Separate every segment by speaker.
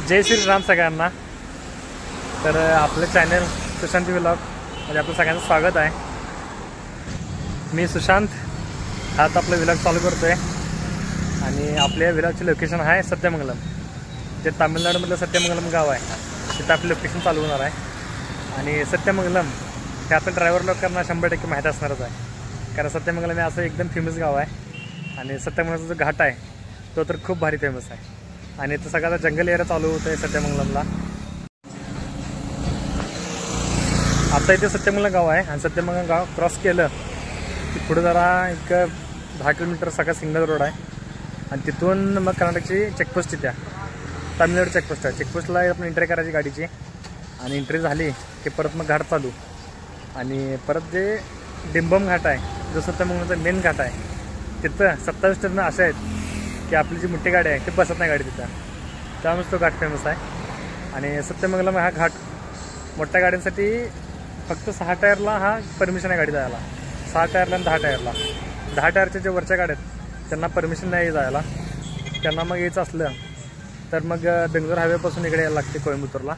Speaker 1: जय श्रीराम सगळ्यांना। तर आपलं चॅनल सुशांत व्लॉग मध्ये आपलं सगळ्यांचं स्वागत आहे। मी सुशांत आज आपलं व्लॉग चालू करतोय आणि आपल्या व्लॉगचे लोकेशन आहे सत्यमंगलम, जे तामिळनाडूमधलं सत्यमंगलम गाव आहे तिथं आपलं लोकेशन चालू होणार आहे। आणि सत्यमंगलम हे आपल्या ड्रायव्हर लोकांना 100% माहीत असणारच आहे, कारण सत्यमंगलम हे असं एकदम फेमस गाव आहे आणि सत्यमंगलमचा जो घाट आहे तो तर खूप भारी फेमस आहे आणि तो सगळा जंगल एरिया चालू होतं आहे सत्यमंगलमला। आता इथे सत्यमंगलम गाव आहे आणि सत्यमंगलम गाव क्रॉस केलं की पुढे जरा एक 10 किलोमीटर सगळा सिंगल रोड आहे आणि तिथून मग कर्नाटकची चेकपोस्ट तिथे तामिळनाडू चेकपोस्ट आहे। चेकपोस्टला आपण एंट्री करायची गाडीची आणि एंट्री झाली की परत मग घाट चालू आणि परत जे डिंबम घाट आहे जो सत्यमंगलमचा मेन घाट आहे तिथं 27 टर्न असे आहेत की आपली जी मोठी गाडी आहे ती बसत नाही गाडी तिथं, त्यामुळेच तो घाट फेमस आहे। आणि सत्यमंगलम हा घाट मोठ्या गाड्यांसाठी फक्त 6 टायरला हा परमिशन आहे गाडी जायला, 6 टायरला आणि 10 टायरला। 10 टायरच्या जे वरच्या गाड्या आहेत त्यांना परमिशन नाही जायला, त्यांना मग यायचं असलं तर मग बेंगलोर हायवेपासून इकडे यायला लागते कोइंबतूरला।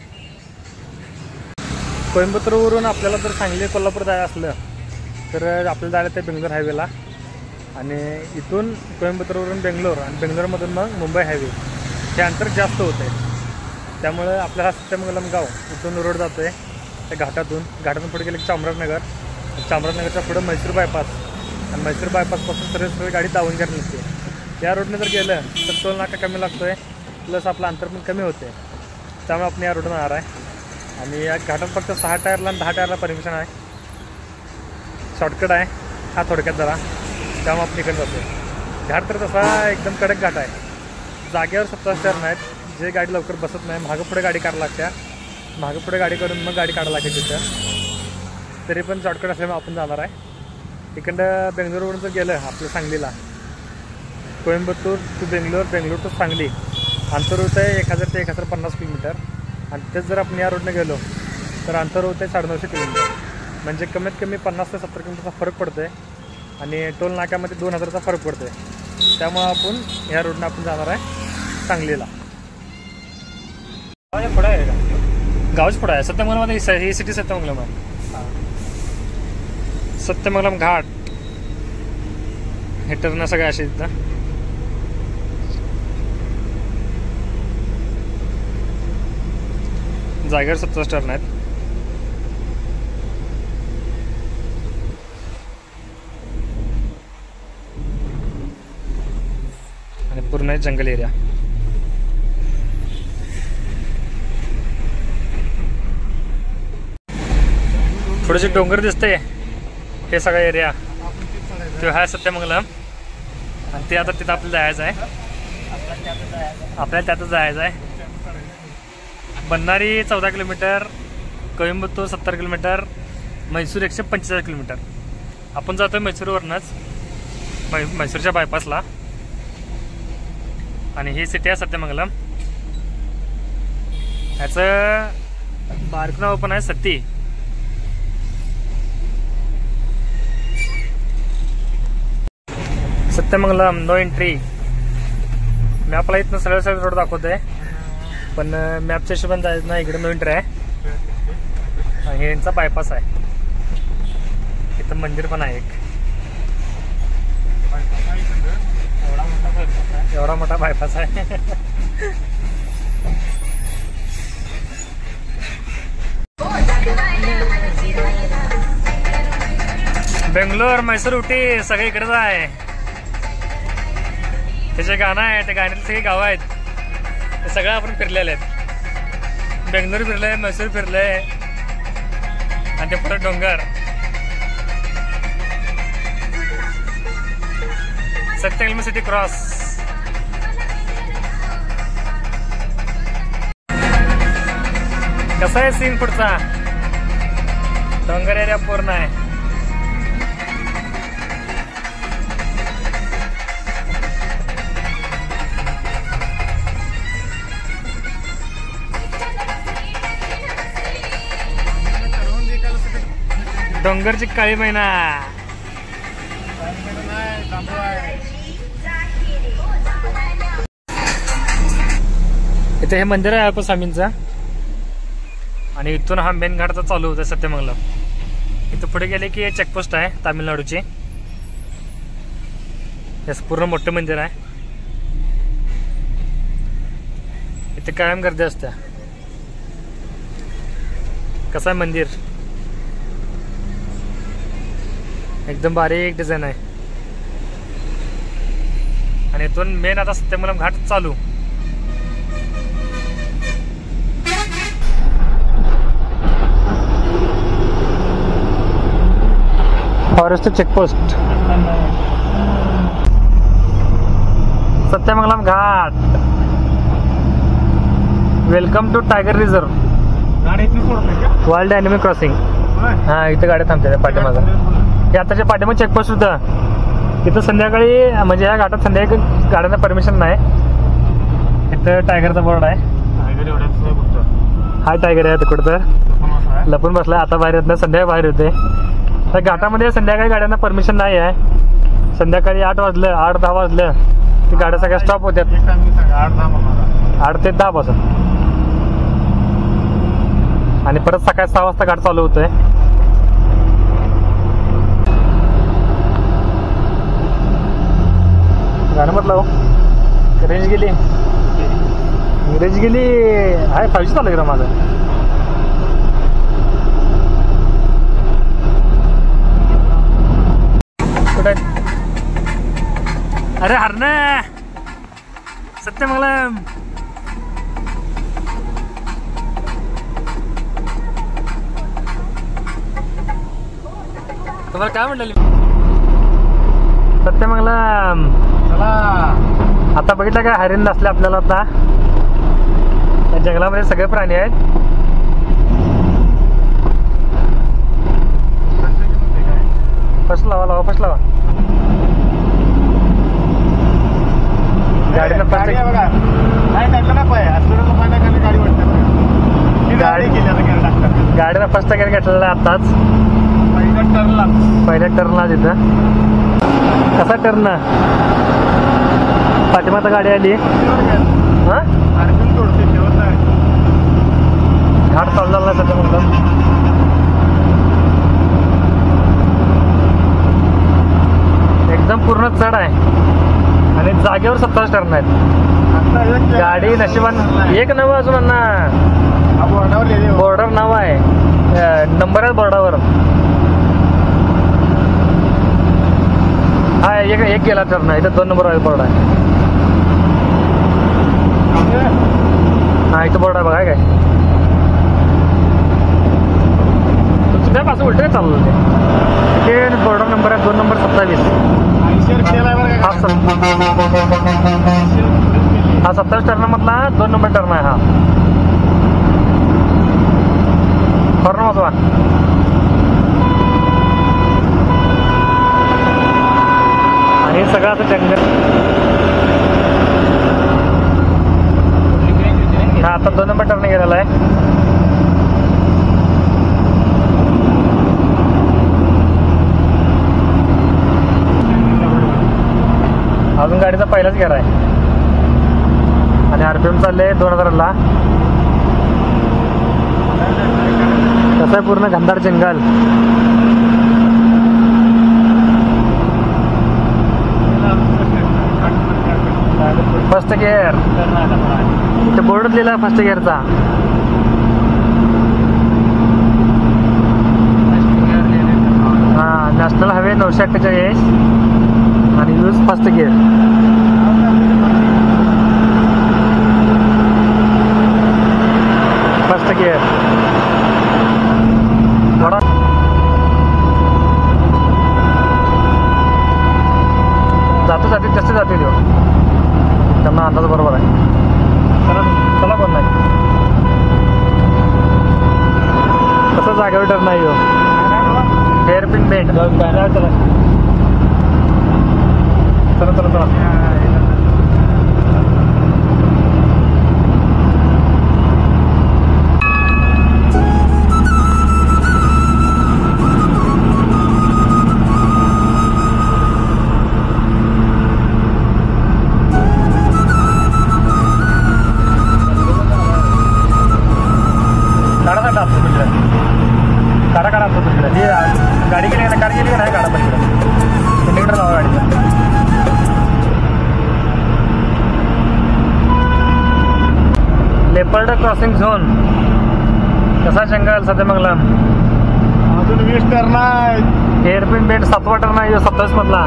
Speaker 1: कोइंबतूरवरून आपल्याला जर सांगली कोल्हापूर जायचं असलं तर आपल्याला जायला ते बेंगलोर हायवेला आणि इथून कोइंबतूरवरून बेंगलोर आणि बेंगलोरमधून मग मुंबई हायवे हे अंतर जास्त होतं आहे। त्यामुळे आपल्याला सत्यमंगलम गाव इथून रोड जातो आहे त्या घाटातून पुढे गेले की चामराजनगरच्या पुढे मैसूर बायपास आणि मैसूर बायपासपासून सरळ गाडी दावणगेर निघते। या रोडने जर गेलं तर टोल नाका कमी लागतो आहे, प्लस आपलं अंतर पण कमी होते, त्यामुळे आपण या रोडनं येणार आहे। आणि या घाटात फक्त 6 टायरला आणि 10 टायरला परमिशन आहे, शॉर्टकट आहे हा थोडक्यात जरा, त्यामुळे आपण इकडे जातो। घाट तर तसा एकदम कडक घाट आहे, जागेवर 27 टर्न आहेत, जे गाडी लवकर बसत नाही मागं पुढे गाडी काढायला लागते, मागं पुढे गाडी करून मग गाडी काढायला लागते तिथं। तरी पण शॉर्टकट असल्यामुळे आपण जाणार आहे। इकडं बेंगलोरवरून जर गेलं आपलं सांगलीला कोइंबतूर टू बेंगलोर, बेंगलोर टू सांगली अंतर होतं आहे 1000 ते 1050 किलोमीटर आणि तेच जर आपण या रोडने गेलो तर अंतर होतं आहे 950 किलोमीटर, म्हणजे कमीत कमी 50 ते 70 किलोमीटरचा फरक पडतो आहे आणि टोल नाक्यामध्ये 2000चा फरक पडतो आहे। त्यामुळे आपण ह्या रोडने आपण जाणार आहे सांगलीला। पुढं आहे का गावच पुढं आहे सत्यमंगलमध्ये, ही सिटी सत्यमंगलम आहे। सत्यमंगलम घाट हे टर्न सगळे असे तिथं जागेवर 27 टर्न आहेत। आणि पूर्ण जंगल एरिया, थोडेसे डोंगर दिसते हे सगळा एरिया तो आहे सत्यमंगलम आणि ते आता तिथं आपल्याला जायचं आहे, आपल्याला त्यातच जायचं आहे। Bannari 14 kilometre, Coimbatore 70 kilometre, Mysore 145 kilometre. आपण जातोय मैसूरवरूनच मैसूरच्या बायपासला आणि ही सिटी आहे सत्यमंगलम। ह्याचं बारक नाव पण आहे सती। सत्यमंगलम नो एंट्री, मॅपला इथनं सरळ सरळ रोड दाखवतोय पण मॅपच्या हिशोबाने जायचं ना, इकडे नो एंट्री आहे। हे यांचा बायपास आहे, इथं मंदिर पण आहे एक, एवढा मोठा बायपास आहे। बेंगलोर, मैसूर, उटी सगळे इकडेच आहे। त्याचे गाणं आहे, त्या गाण्यातले सगळी गावं आहेत, ते सगळं आपण फिरलेले आहेत। बेंगलोर फिरलंय, मैसूर फिरलंय आणि ते परत डोंगर। सत्यमंगलम सिटी क्रॉस, कसा आहे सीन पुढचा, डोंगर एरिया पूर्ण आहे। डोंगरची काळी मैना इथे हे मंदिर आहे अप्पा स्वामींचं आणि इथून हा मेन घाट चालू होता सत्यमंगलम. इथं पुढे गेले की चेकपोस्ट आहे तामिळनाडूची. हे पूर्ण मोठं मंदिर आहे. इथे कायम गर्दी असते. कसं आहे मंदिर एकदम बारीक डिझाईन आहे. आणि इथून मेन आता सत्यमंगलम घाट चालू. फॉरेस्ट चेकपोस्ट सत्यमंगलम घाट. Welcome to tiger reserve wild animal crossing. हा इथं गाड्या थांबतात पाठीमागं. हे आताच्या पाठीमागं चेकपोस्ट होतं. इथं संध्याकाळी म्हणजे ह्या घाटात संध्याकाळी गाड्यांना परमिशन नाही. इथं टायगरचा बोर्ड आहे. हा टायगर आहे तिकडं तर लपून बसलाय. आता बाहेर येत नाही, संध्याकाळी बाहेर येते. त्या घाटामध्ये संध्याकाळी गाड्यांना परमिशन नाही आहे. संध्याकाळी 8 वाजलं 8-10 वाजलं की गाड्या सगळ्या स्टॉप होत्यात. 8 ते 10 पासून आणि परत सकाळी 6 वाजता घाट चालू होतोय. गाणं म्हटलं रेंज गेली आहे. 5G चालू आहे माझं. कुठे अरे हरण सत्यमंगलम. तुम्हाला काय म्हटलं सत्यमंगलम. आता बघितलं काय हरिण नसले आपल्याला. आता या जंगलामध्ये सगळे प्राणी आहेत. फर्स्ट लावा फर्स्ट लावा. गाडीला गाडीला फर्स्ट गेअर घेतलेला आताच पहिल्या टर्नला. तिथं कसा टर्न पाठीमागं गाडी आली. हा घाट चालू झाला सध्या म्हणलं. एकदम पूर्ण चढ आहे आणि जागेवर 27 टर्न आहेत. गाडी नशिबान एक नवं अजून ना बॉर्डर नाव आहे. नंबर आहे बोर्डावर. हा एक गेला टर्न आहे. इथं 2 नंबर आहे बोर्ड आहे. हा इथं बोर्ड आहे बघा. काय तुझ्यापासून उलटे चालू होते. इथे बोर्डर नंबर आहे 2 नंबर 27. हा 27 टर्न मधला 2 नंबर टर्न आहे. हा हॉर्न वाजवा. हे सगळं आता जंगल. हा आता 2 नंबर टर्न गेलेला आहे. अजून गाडीचा पहिलाच गेअर आहे आणि RPM चालले 2000ला. कसं आहे पूर्ण घनदाट जंगल. फर्स्ट गिअर इथे बोर्डच लिहिला फर्स्ट गिअरचा. हा नॅशनल हायवे 948 आणि use first gear. First gear थोडा जातो जास्त जाते देऊ. त्यांना अंदाज बरोबर आहे. चला कोण नाही कसं जागेवर टर्न नाही हो. Hairpin bend. चला चला चला चला. Crossing zone. कसा जंगल सत्यमंगलम.
Speaker 2: अजून 20 टर्न आहे.
Speaker 1: हेअरपिन बेंड 7वा टर्न आहे 27 मधला.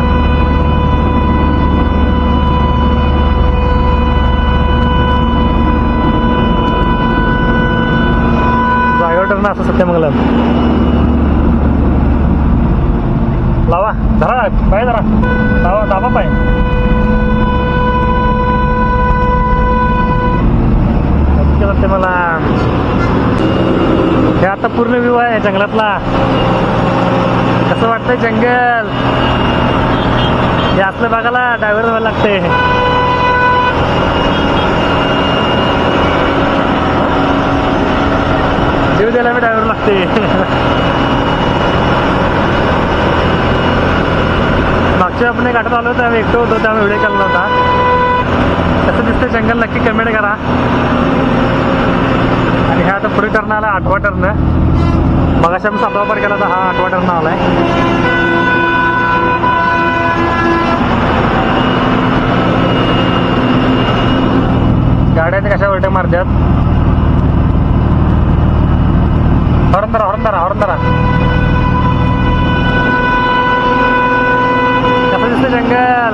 Speaker 1: जागेवर टर्न असं सत्यमंगलम. लावा धरा पाय जरा दाबा दाबा पाय. मला हे आता पूर्ण व्ह्यू आहे जंगलातला. कसं वाटतंय जंगल. हे असलं बघायला ड्रायव्हर व्हायला लागते. जीव द्यायला मी ड्रायव्हर लागते. मागच्या आपण एक आठवत आलो होतो, आम्ही एकटो होतो त्यामुळे व्हिडिओ केला नव्हता. कसं दिसतं जंगल नक्की कमेंट करा. आणि ह्या आता पुढे टर्न आला 8वा टर्न. मगाशी आम्ही 7वा पार केला तर हा 8वा टर्न आलाय. गाड्या कशा उलट्या मारतात. हॉर्न धरा हॉर्न धरा हॉर्न धरा. कसं दिसतं जंगल.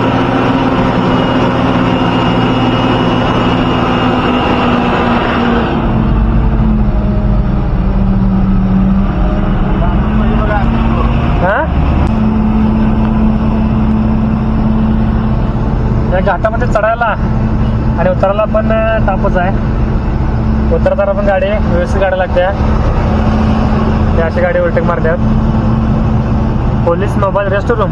Speaker 1: या घाटामध्ये चढायला आणि उतरायला पण तापच आहे. उतरताना पण गाडी व्यवस्थित गाड्या लागत्या. त्या अशी गाडी ओव्हरटेक मारतात. Police mobile rest room.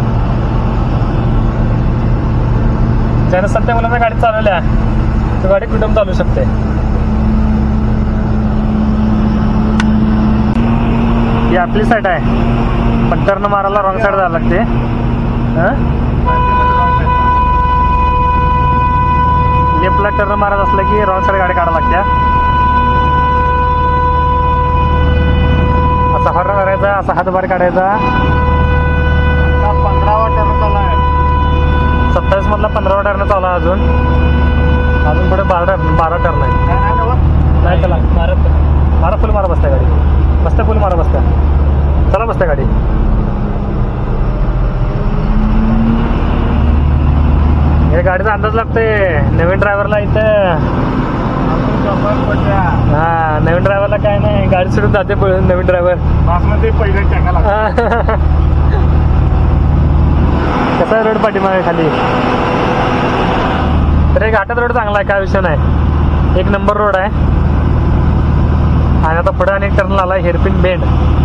Speaker 1: ज्यानं सध्या मुलांना गाडी चालवल्या ती गाडी कुठून चालू शकते. ही आपली साईड आहे पण टर्न मारायला रॉंग साईड जायला लागते. लेफ्टला टर्न मारत असलं की रॉंग साईड गाडी काढायला लागत्या. असा हॉर्न करायचा, असा हातभार काढायचा.
Speaker 2: 15वा टर्न चालू आहे.
Speaker 1: 27 मधला 15वा टर्न चालू आहे. अजून पुढे 12 टर्न आहे. नाही चला मारा फुल मारा बसत्या गाडी. बसत्या फुल मारा बसत्या. चला बसत्या गाडी. हे गाडीचा अंदाज लागतोय नवीन ड्रायव्हरला इथं. हा नवीन ड्रायव्हरला काय नाही गाडी सोडून जाते नवीन ड्रायव्हर.
Speaker 2: पहिले टाकायला
Speaker 1: कसा रोड पाठीमागे खाली. तर हे घाटात रोड चांगला आहे काय विषय नाही. 1 नंबर रोड आहे. आणि आता पुढे अनेक टर्न आला हेअरपिन बेंड.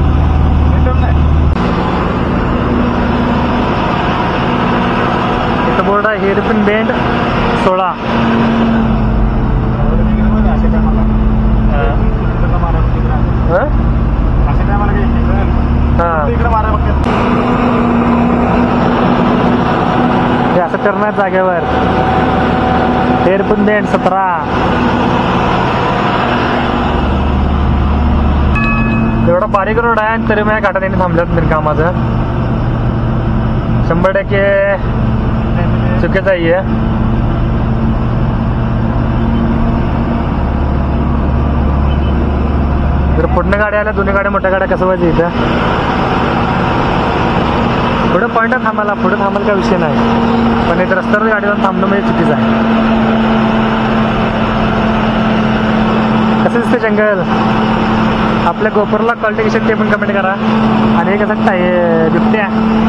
Speaker 1: इथं बोर्ड आहे हेअरपिन बेंड 16. हे असं टर्न आहे जागेवर. Hairpin bend 17. एवढा बारीक रोड आहे आणि तरी माझ्या घाटात यांनी थांबल्यात तरी कामाचं. 100% चुकीचं आहे. जर पुढनं गाड्या आल्या दोन्ही गाड्या मोठ्या गाड्या कसं व्हायचं इथं. पुढं पॉईंट थांबायला पुढे थांबायला काय विषय नाही पण इथं रस्त्यावर गाडीवर थांबणं म्हणजे चुकीचं आहे. कसं दिसतं जंगल. आपल्या गोपूरला क्वालिटी कशी ते पण कमेंट करा. आणि हे कसं बिबट्या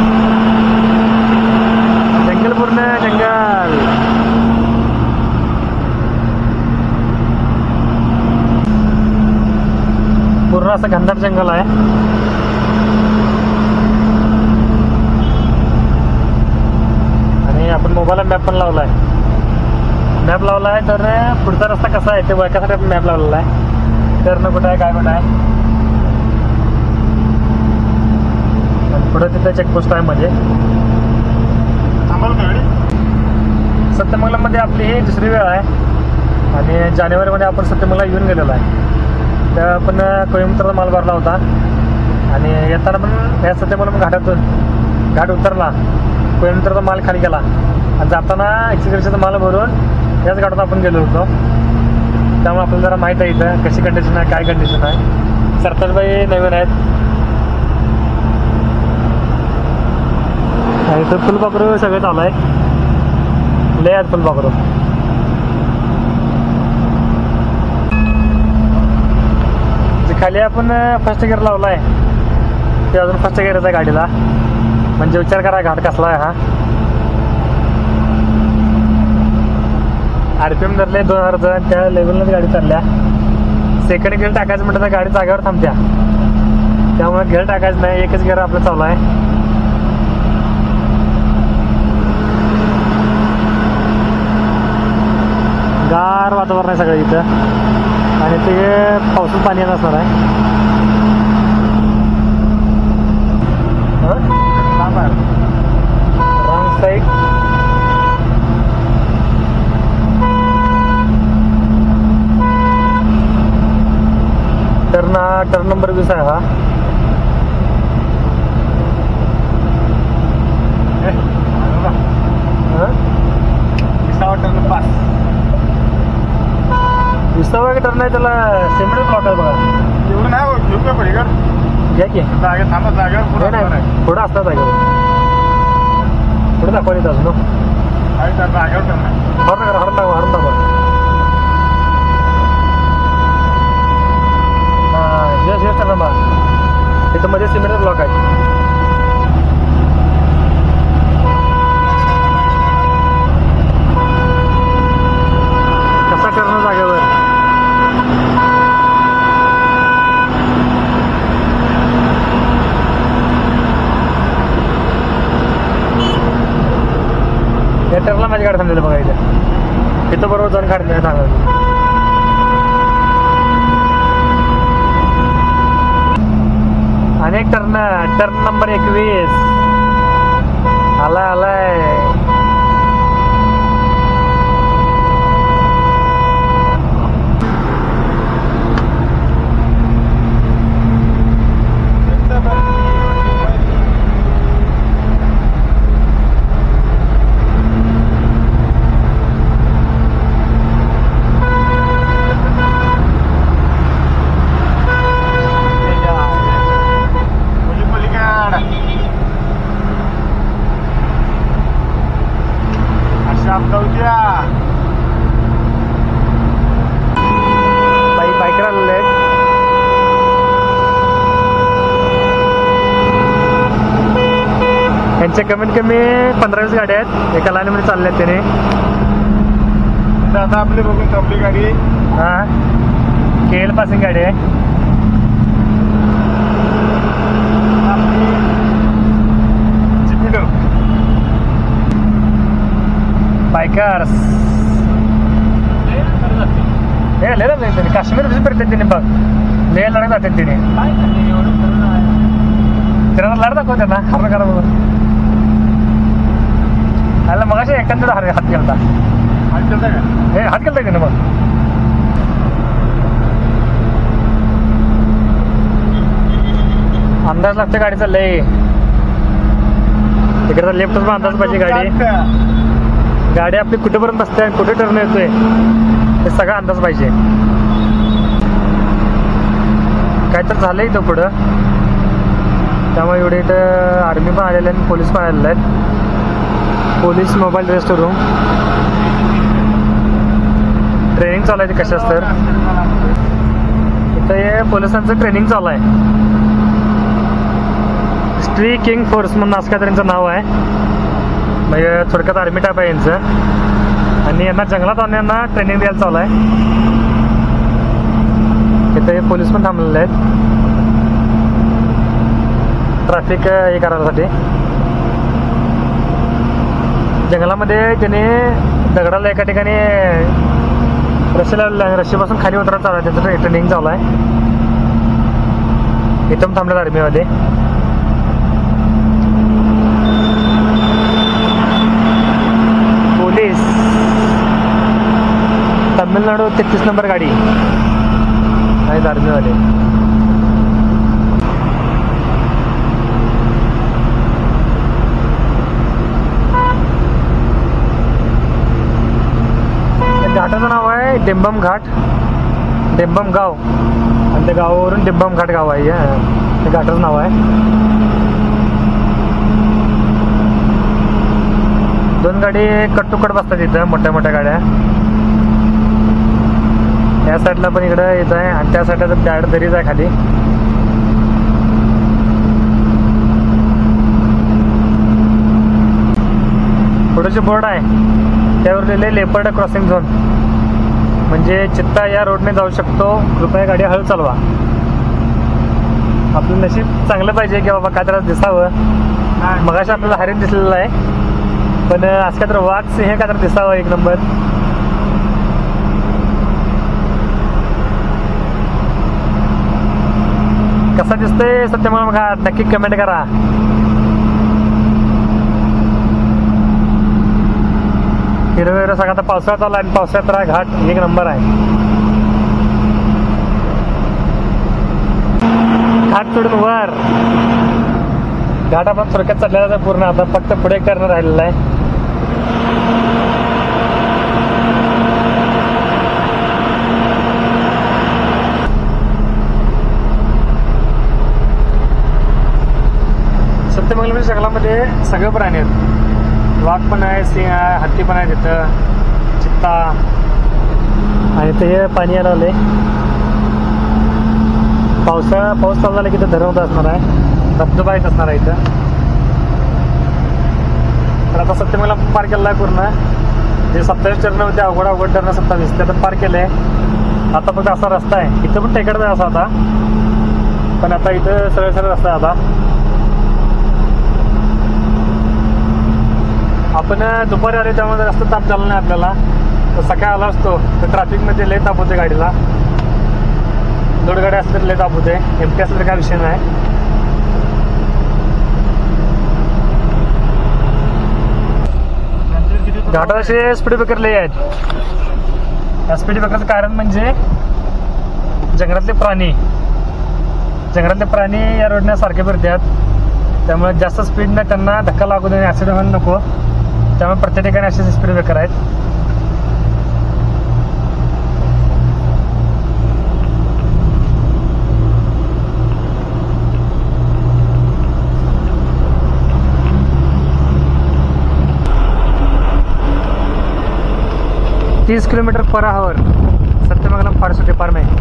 Speaker 1: जंगल पूर्ण जंगल. पूर्ण असं घनदाट जंगल आहे. आणि आपण मोबाईलला मॅप पण लावला आहे. मॅप लावला आहे तर पुढचा रस्ता कसा आहे ते ओळखण्यासाठी आपण मॅप लावलेला आहे. टर्न कुठं आहे काय कुठं आहे. पुढे तिथं चेकपोस्ट आहे म्हणजे सत्यमंगलमध्ये आपली ही 2री वेळ आहे. आणि जानेवारीमध्ये आपण सत्यमंगलला येऊन गेलेलो आहे. त्या आपण कोईम्बतूरचा माल भरला होता. आणि येताना पण या सत्यमंगलम घाटातून घाट उतरला कोईम्बतूरचा माल खाली गेला. आणि जाताना 130चा माल भरून याच घाटात आपण गेलो होतो. त्यामुळे आपल्याला जरा माहीत आहे इथं कशी कंडिशन आहे, काय कंडिशन आहे. सरताजबाई नवीन आहेत आणि इथं फुलपाखरू सगळं चालू आहे. लय आहेत फुलपाखरू. जे खाली आपण फर्स्ट गिअर लावला आहे ते अजून फर्स्ट गिअरच आहे गाडीला. म्हणजे विचार करा घाट कसला आहे हा. RPM धरले 2000 त्या लेवलनंच गाडी चालल्या. सेकंड गिअर टाकायचं म्हटलं तर गाडी जागेवर थांबत्या. त्यामुळे गिअर टाकायचं नाही, एकच गिअर आपलं चालू आहे. गार वातावरण आहे सगळं इथं आणि ते पावसात पाणी येत असणार आहे. Wrong side. टर्न नंबर 20 आहे हा.
Speaker 2: टर्न पास
Speaker 1: 20वा टर्न आहे, त्याला सिमेंट ब्लॉक आहे बघा.
Speaker 2: एवढं नाही हो, घेऊ का पलीकडे
Speaker 1: घ्या की
Speaker 2: जागे थांबा जागेवर पुढं
Speaker 1: नाही पुढं असतात जागेवर. पुढे दाखवा येत अजून
Speaker 2: जागेवर टर्न आहे.
Speaker 1: हरून दाखवा. यस टर्न बा. इथं मध्ये सिमेंट ब्लॉक आहे. कसा टर्न जागेवर. या टर्नला माझी गाडी थांबलेली बघा इथं बरोबर जाऊन काढते सांगा. अनेक टर्न नंबर 21 आलाय. बाईकर आलेले आहेत. यांच्या कमीत कमी 15-20 गाड्या आहेत एका लाईनमध्ये चालल्या आहेत त्याने.
Speaker 2: आता आपली बघून थांबली गाडी.
Speaker 1: हां KL पासिंग गाडी आहे. बायकर्स हे लेला नाही त्यांनी काश्मीर फिरतात त्यांनी बघ. लेह लढत जातात त्याने. त्यांना लढ दाखव त्यांना हरण करा बघ. आला मग असे एखाद हात गेलता. हे हात गेलता त्याने मग. अंदाज लागतो गाडीचा लय. तिकडचा लेफ्टच पण अंदाज पाहिजे. गाडी आपली कुठेपर्यंत बसते आणि कुठे टर्न येतोय हे सगळा अंदाज पाहिजे. काय तर झालंय इथं पुढं. त्यामुळे एवढे इथं आर्मी पण आलेले आहेत, पोलीस पण आलेले आहेत. Police mobile restore room training चालू आहे. कशाच तर इथं हे पोलिसांचं ट्रेनिंग चालू आहे. स्ट्री किंग फोर्स म्हणून असं काय त्यांचं नाव आहे. म्हणजे थोडक्यात आर्मी टाईप आहे यांचं. आणि यांना जंगलात आणण्यांना ट्रेनिंग द्यायला चालू आहे. इथे पोलीस पण थांबलेले आहेत ट्रॅफिक हे करण्यासाठी. जंगलामध्ये त्याने दगडाला एका ठिकाणी रस्सीपासून खाली उतरायला चालू आहे. त्यांचं ट्रेनिंग चालू आहे. इथं पण थांबलेत आर्मीमध्ये. पोलीस तमिळनाडू 33 नंबर गाडी आहेत आर्मीवाले. घाटाचं नाव आहे डिंबम घाट. डिंबम गाव आणि त्या गावावरून डिंबम घाट गाव आहे. ते घाटाचं नाव आहे. 2 गाडी कट टू कट बसतात इथं, मोठ्या मोठ्या गाड्या. या साईडला पण इकडं येत आहे आणि त्या साईडला तर डायरेक्ट दरीच आहे खाली. पुढे बोर्ड आहे त्यावर लिहिले लेपर्ड क्रॉसिंग झोन, म्हणजे चित्ता या रोडने जाऊ शकतो, कृपया गाडी हळू चालवा. आपलं नशीब चांगलं पाहिजे की बाबा काय त्याला दिसावं. मगाशी आपल्याला हरिण दिसलेलं आहे, पण आज काय तर वाघ सिंह काय तर दिसावं एक नंबर. कसा दिसतंय सत्यमंगलम घाट नक्की कमेंट करा. हिरवे सगळं आता पावसाळ्यात आला आणि पावसाळ्यात घाट एक नंबर आहे. घाट सोडून वर घाट आपण थोडक्यात चाललेला आहे पूर्ण. आता फक्त पुढे करणं राहिलेलं आहे. सत्यमंगलम जंगलामध्ये सगळे प्राणी आहेत. वाघ पण आहे, सिंह आहे, हत्ती पण आहे तिथं, चित्ता. आणि ते पाणी यायला आले. पाऊस चालू झाला की इथं धरण असणार आहे, धबधबा येत असणार आहे इथं. तर आता सत्यमंगलम पार केलेला आहे पूर्ण. जे 27 टर्न होते अवघड टर्न 27 ते आता पार केले. आता फक्त असा रस्ता आहे. इथं पण टेकडा आहे असा आता, पण आता इथं सरळ रस्ता आहे. आता आपण दुपारी आले त्यामुळे रस्ता ताप झाला नाही आपल्याला. तर सकाळी आला असतो तर ट्रॅफिकमध्ये लय ताप होते गाडीला. लोड गाडी असली तर लय ताप होते, एमटी असलं तर काय विषय नाही. घाटात असे स्पीड ब्रेकर लय आहेत. या स्पीड ब्रेकरचं कारण म्हणजे जंगलातले प्राणी या रोडने सारखे फिरतात. त्यामुळे जास्त स्पीडने त्यांना धक्का लागू देणे, ॲक्सिडेंट व्हायला नको. त्यामुळे प्रत्येक ठिकाणी असे स्पीड ब्रेकर आहेत. $30 km/h सत्यमंगलम फॉरेस्ट डिपार्टमेंट.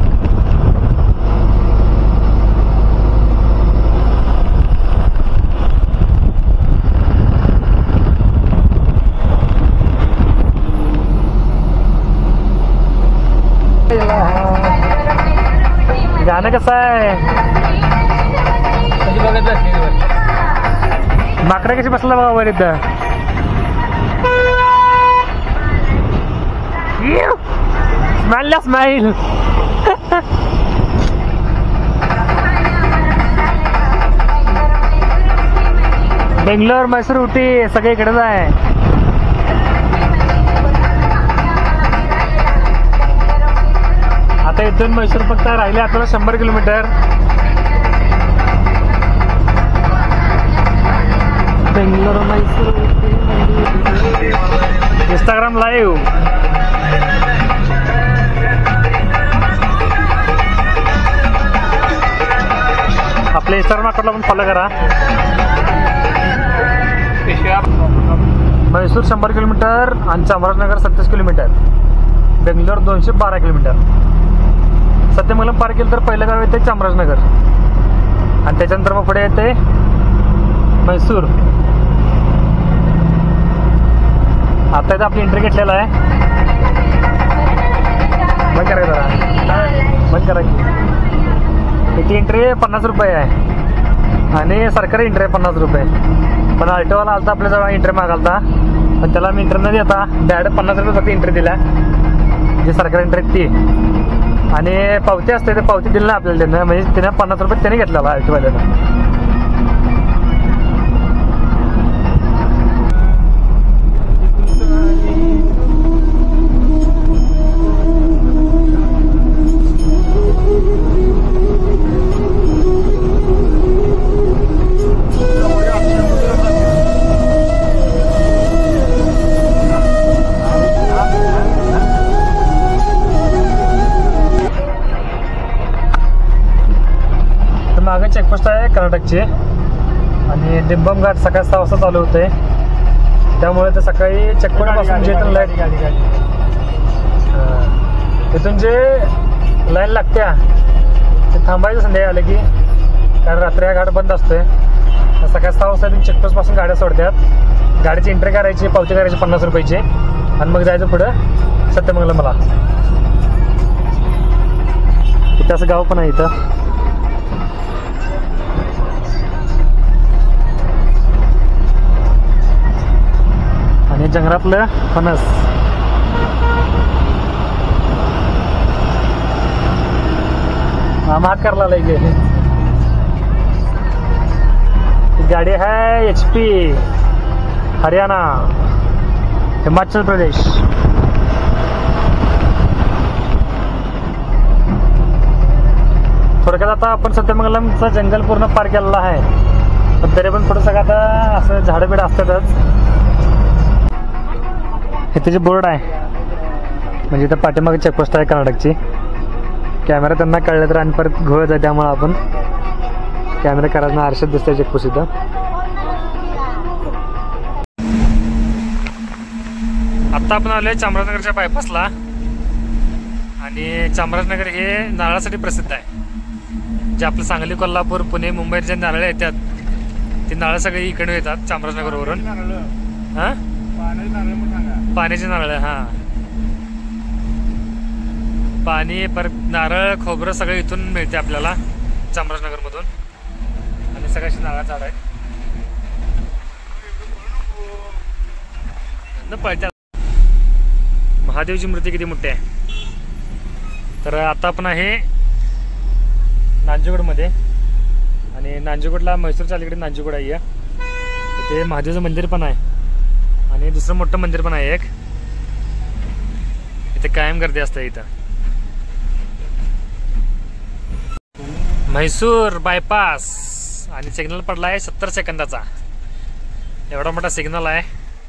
Speaker 1: गाणं कसं आहे? माकडं कशी बसला बघा वर इथं. स्माईल बेंगलोर, मैसूर, उटी सगळे इकडेच आहे. आता इथून मैसूर फक्त राहिले आपल्याला 100 kilometre. Bangalore, Mysore, Instagram live. आपल्या इंस्टाग्राम अकाउंटला पण फॉलो करा. मैसूर 100 किलोमीटर आणि चामराजनगर 37 किलोमीटर. बेंगलोर 212 किलोमीटर. सत्यमंगलम पार केलं तर पहिलं गाव येते चामराजनगर आणि त्याच्यानंतर मग पुढे येते मैसूर. आता इथं आपली एंट्री घेतलेला आहे. बंद करा जरा, बंद करा की. इथे एंट्री 50 रुपये आहे आणि सरकारी एंट्री आहे 50 रुपये. पण ऑल्टोवाला आलता आपल्याजवळ एंट्री मागालता, पण त्याला मी एंट्री न देता डायरेक्ट 50 रुपये फक्त एंट्री दिला, जी सरकारी एंट्री ती. आणि पावती असते ते पावती दिली ना आपल्याला त्यानं, म्हणजे त्यानं 50 रुपये त्याने घेतलेला ऑल्टोवाल्यानं. कर्नाटकची आणि डिंबम घाट सकाळी 6 वाजता चालू होते. त्यामुळे ते सकाळी चेकपोस्ट पासून जे इथून लाईन इथून जे लाईन लागत्या ते थांबायचं संध्याकाळी आले की, कारण रात्री हा घाट बंद असतोय. सकाळी 6 वाजता इथून चेकपोस्ट पासून गाड्या सोडतात. गाडीची एंट्री करायची, पावती करायची 50 रुपयाची आणि मग जायचं पुढं सत्यमंगलम. मला इथं असं गाव पण आहे इथं. आणि जंगलातलं फणस. हात करला लगे. गाड़ी है HP, हरियाणा, हिमाचल प्रदेश. थोडक्यात आता आपण सत्यमंगलमचं जंगल पूर्ण पार केलेलं आहे, पण तरी पण थोडं सगळं आता असं झाडं बिडं असतातच. हे त्याचे बोर्ड आहे, म्हणजे इथं पाठीमागे चेकपोस्ट आहे कर्नाटकची. कॅमेरा त्यांना कळलं तर आणि परत घोळत आहे, त्यामुळे आपण कॅमेरा करायला आरशात दिसतोय चेकपोस्ट इथं. आत्ता आपण आलोय चामराजनगरच्या बायपासला. आणि चामराजनगर हे नारळासाठी प्रसिद्ध आहे. जे आपलं सांगली, कोल्हापूर, पुणे, मुंबईत जे नारळ येतात ते नारळ सगळे इकडे येतात चामराजनगरवरून. हां, पाण्याचे नारळ. हां, पाणी परत नारळ, खोबरं सगळं इथून मिळते आपल्याला चामराजनगरमधून. आणि सगळ्याशी नारळ झाड आहे पळत्या. महादेवची मूर्ती किती मोठी आहे. तर आता आपण आहे नांजूगडमध्ये. आणि नांजूगडला म्हैसूरच्या अलीकडे नांजूगड आहे. तिथे महादेवचं मंदिर पण आहे आणि दुसरं मोठं मंदिर पण आहे एक. इथे कायम गर्दी असते इथं. म्हैसूर बायपास आणि सिग्नल पडला आहे 70 सेकंदाचा. एवढा मोठा सिग्नल आहे.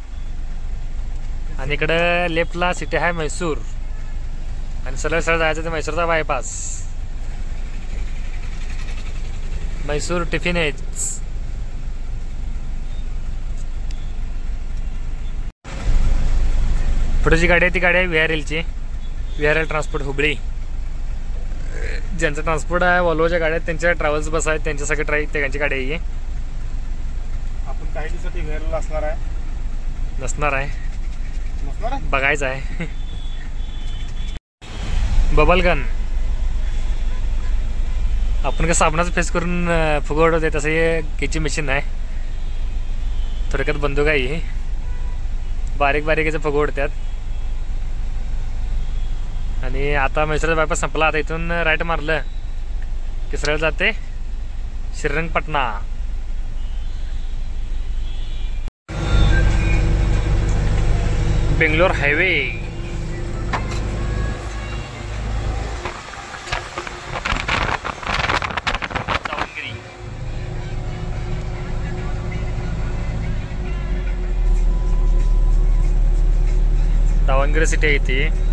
Speaker 1: आणि इकडं लेफ्टला सिटी आहे म्हैसूर आणि सरळ सरळ जायचं ते म्हैसूरचा बायपास. Mysore tiffin edge. पुढे जी गाडी आहे ती गाडी आहे VRLची, VRL ट्रान्सपोर्ट हुबळी. ज्यांचं ट्रान्सपोर्ट आहे, वॉल्वोच्या गाड्या आहेत, त्यांच्या ट्रॅव्हल्स बस आहेत, त्यांच्या सगळे त्यांची गाडी आहे.
Speaker 2: आपण काही दिवसात VRL असणार आहे.
Speaker 1: नसणार आहे, बघायचं आहे. बबलगन. आपण का साबणाचं फेस करून फुगवत होते तसं हे केची मशीन आहे. थोडक्यात बंदूक आहे ही. बारीक बारीक याचं फुगवतात. आणि आता म्हैसूरचा बायपास संपला. आता इथून राईट मारलं की सरळ जाते श्रीरंगपटणा. बेंगलोर हायवे. दावणगिरी सिटी आहे इथे.